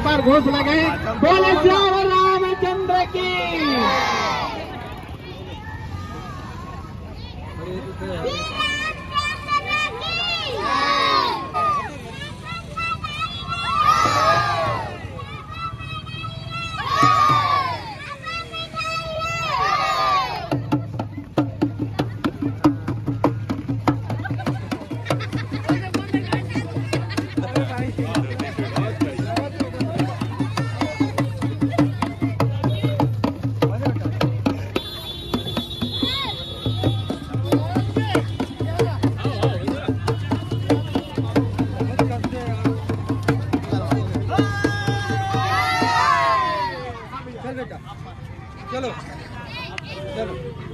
बार घोष लगे। बोले श्याम रामचंद्र की। चलो चलो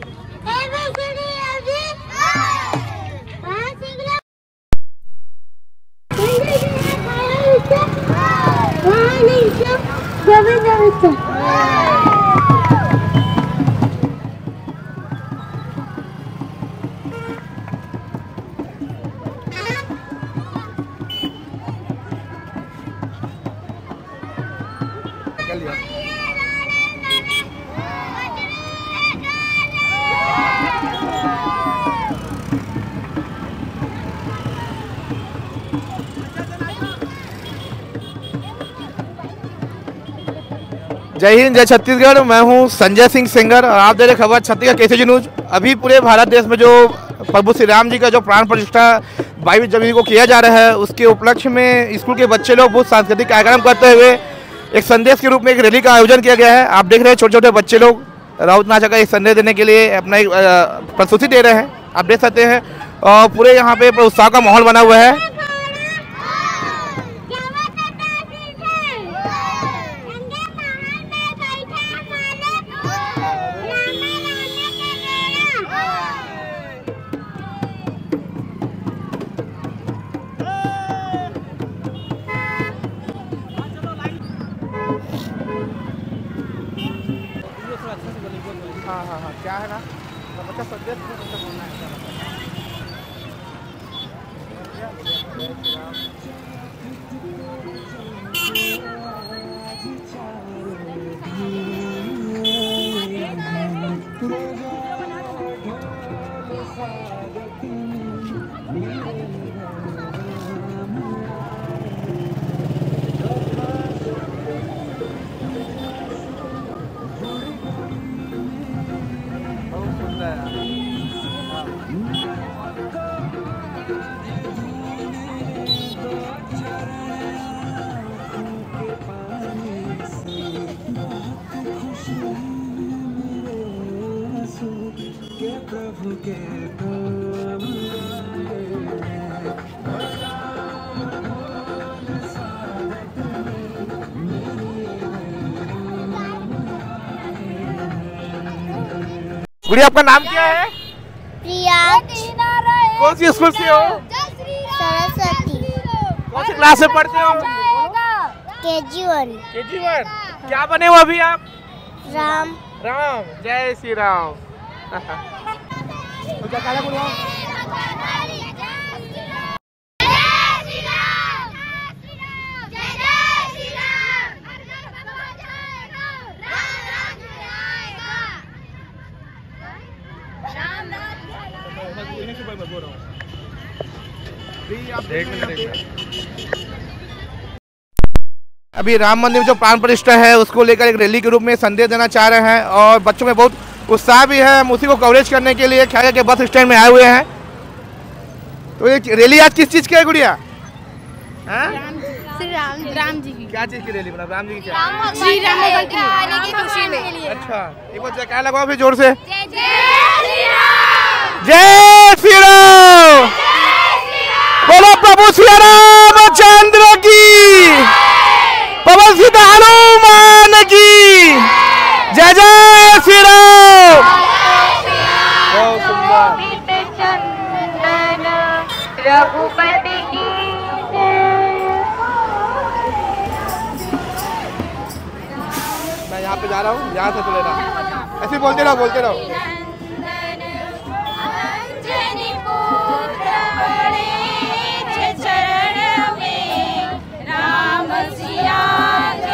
जय हिंद, जय छत्तीसगढ़। मैं हूं संजय सिंह सिंगर और आप दे रहे खबर छत्तीसगढ़ केसीजी न्यूज। अभी पूरे भारत देश में जो प्रभु श्री राम जी का जो प्राण प्रतिष्ठा 22 जनवरी को किया जा रहा है, उसके उपलक्ष्य में स्कूल के बच्चे लोग बहुत सांस्कृतिक कार्यक्रम करते हुए एक संदेश के रूप में एक रैली का आयोजन किया गया है। आप देख रहे हैं छोटे छोटे बच्चे लोग राउत नाचा का एक संदेश देने के लिए अपना एक प्रस्तुति दे रहे हैं। आप देख सकते हैं और पूरे यहाँ पे उत्साह का माहौल बना हुआ है। हाँ, क्या है ना बच्चा संदेश बोलना है। गुड़िया, आपका नाम क्या है? प्रिया। कौन सी स्कूल से हो? सरस्वती। कौन सी क्लास में पढ़ते हो? KG1। KG1। क्या बने हो अभी आप? राम। राम, जय श्री राम। तो क्या कहना बोलो? अभी राम मंदिर में जो प्राण प्रतिष्ठा है उसको लेकर एक रैली के रूप में संदेश देना चाह रहे हैं और बच्चों में बहुत उत्साह भी है। हम उसी को कवरेज करने के लिए ख्याल के बस स्टैंड में आए हुए हैं। तो ये रैली आज किस चीज़ की है गुड़िया? राम जी की। क्या चीज़ की रैली? मतलब राम जी की क्या? श्री राम आने की खुशी में। अच्छा, एक बार जयकार लगाओ फिर जोर से। जय श्री राम। जय श्री राम। बोलो प्रभु श्री रामचंद्र की, पवन सुत हनुमान की, जय जय श्री राम। बहुत सुंदर। रघुपति की। मैं यहाँ पे जा रहा हूँ, यहाँ से चलेगा। ऐसे बोलते रहो, बोलते रहो। चरण में राम सिया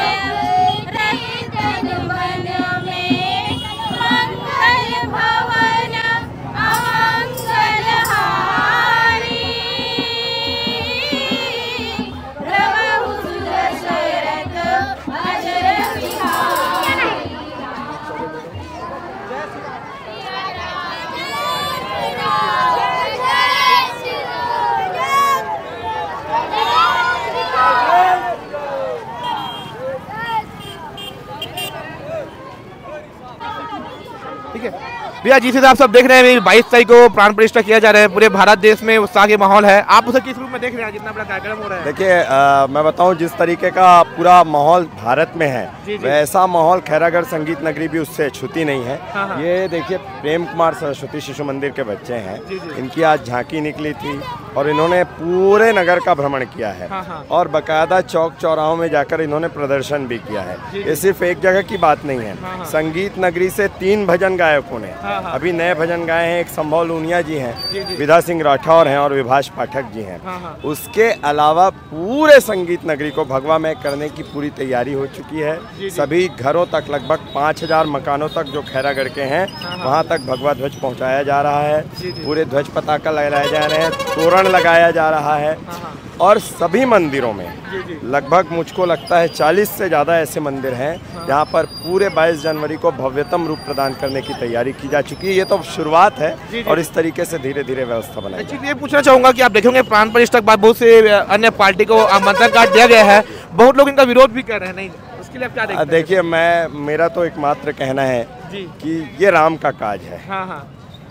भैया जिस हिसाब से आप देख रहे हैं 22 तारीख को प्राण प्रतिष्ठा किया जा रहा है, पूरे भारत देश में उत्साह के माहौल है, आप उसे किस रूप में देख रहे हैं जितना बड़ा कार्यक्रम हो रहा है? देखिए मैं बताऊं जिस तरीके का पूरा माहौल भारत में है वैसा माहौल खैरागढ़ संगीत नगरी भी उससे छूती नहीं है। हाँ। ये देखिए प्रेम कुमार सरस्वती शिशु मंदिर के बच्चे हैं, इनकी आज झांकी निकली थी और इन्होंने पूरे नगर का भ्रमण किया है। हाँ। और बाकायदा चौक चौराहों में जाकर इन्होंने प्रदर्शन भी किया है। ये सिर्फ एक जगह की बात नहीं है। हाँ। संगीत नगरी से 3 भजन गायकों ने हाँ। अभी नए भजन गाए हैं। एक संभव लूनिया जी हैं, विधा सिंह राठौर हैं और विभाष पाठक जी हैं। हाँ। उसके अलावा पूरे संगीत नगरी को भगवामय करने की पूरी तैयारी हो चुकी है। सभी घरों तक लगभग 5000 मकानों तक जो खैरागढ़ के हैं वहां तक भगवा ध्वज पहुंचाया जा रहा है। पूरे ध्वज पताका लगाए जा रहे हैं, तोरण लगाया जा रहा है और सभी मंदिरों में लगभग मुझको लगता है 40 से ज़्यादा ऐसे मंदिर हैं जहाँ पर पूरे 22 जनवरी को भव्यतम रूप प्रदान करने की तैयारी की जा चुकी है। ये तो शुरुआत है और इस तरीके से धीरे धीरे व्यवस्था बनाई जाएगी। ये पूछना चाहूंगा कि आप देखेंगे प्राण प्रतिष्ठा के बाद बहुत से अन्य पार्टी को आमंत्रण कार्ड दिया गया है, बहुत लोग इनका विरोध भी कर रहे हैं, नहीं उसके लिए आप क्या देखते हैं? देखिए मेरा तो एकमात्र कहना है कि ये राम का काज है। हाँ।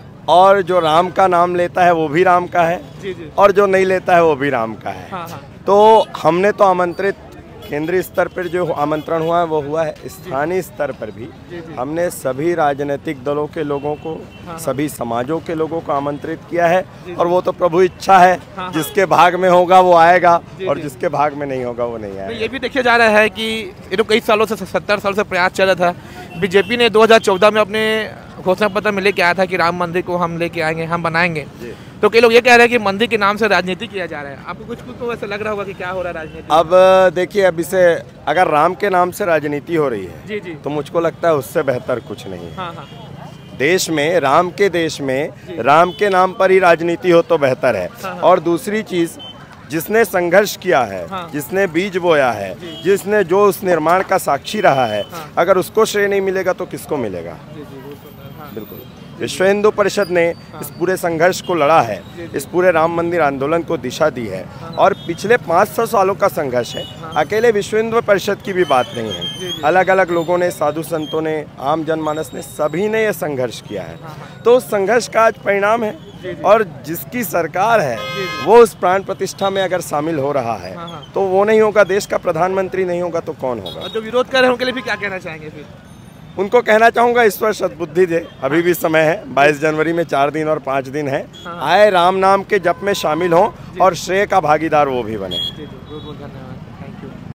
और जो राम का नाम लेता है वो भी राम का है और जो नहीं लेता है वो भी राम का है। हाँ। तो हमने तो आमंत्रित केंद्रीय स्तर पर जो आमंत्रण हुआ है वो हुआ है, स्थानीय स्तर पर भी हमने सभी राजनीतिक दलों के लोगों को सभी समाजों के लोगों को आमंत्रित किया है और वो तो प्रभु इच्छा है। जिसके भाग में होगा वो आएगा और जिसके भाग में नहीं होगा वो नहीं आएगा। ये भी देखा जा रहा है कि ये तो कई सालों से 70 साल से प्रयास चल रहा था। बीजेपी ने 2014 में अपने घोषणा पत्र में लेके आया था कि राम मंदिर को हम लेके आएंगे, हम बनाएंगे। तो कई लोग ये कह रहे हैं कि मंदिर के नाम से राजनीति किया जा रहा है। आपको कुछ तो ऐसा लग रहा होगा कि क्या हो रहा है राजनीति? अब देखिए, अब इसे अगर राम के नाम से राजनीति हो रही है तो मुझको लगता है उससे बेहतर कुछ नहीं है। हाँ। देश में राम के देश में राम के नाम पर ही राजनीति हो तो बेहतर है। और दूसरी चीज, जिसने संघर्ष किया है, जिसने बीज बोया है, जिसने जो उस निर्माण का साक्षी रहा है, अगर उसको श्रेय नहीं मिलेगा तो किसको मिलेगा? बिल्कुल। विश्व हिंदू परिषद ने इस पूरे संघर्ष को लड़ा है, इस पूरे राम मंदिर आंदोलन को दिशा दी है और पिछले 500 सालों का संघर्ष है। अकेले विश्व हिंदू परिषद की भी बात नहीं है, अलग अलग लोगों ने, साधु संतों ने, आम जनमानस ने, सभी ने यह संघर्ष किया है। तो उस संघर्ष का आज परिणाम है और जिसकी सरकार है वो उस प्राण प्रतिष्ठा में अगर शामिल हो रहा है तो वो नहीं होगा, देश का प्रधानमंत्री नहीं होगा तो कौन होगा? जो विरोध कर रहे हैं उनके लिए भी क्या कहना चाहेंगे फिर? उनको कहना चाहूंगा ईश्वर सद्बुद्धि दे, अभी भी समय है। 22 जनवरी में 4 दिन और 5 दिन है। आए राम नाम के जप में शामिल हों और श्रेय का भागीदार वो भी बने।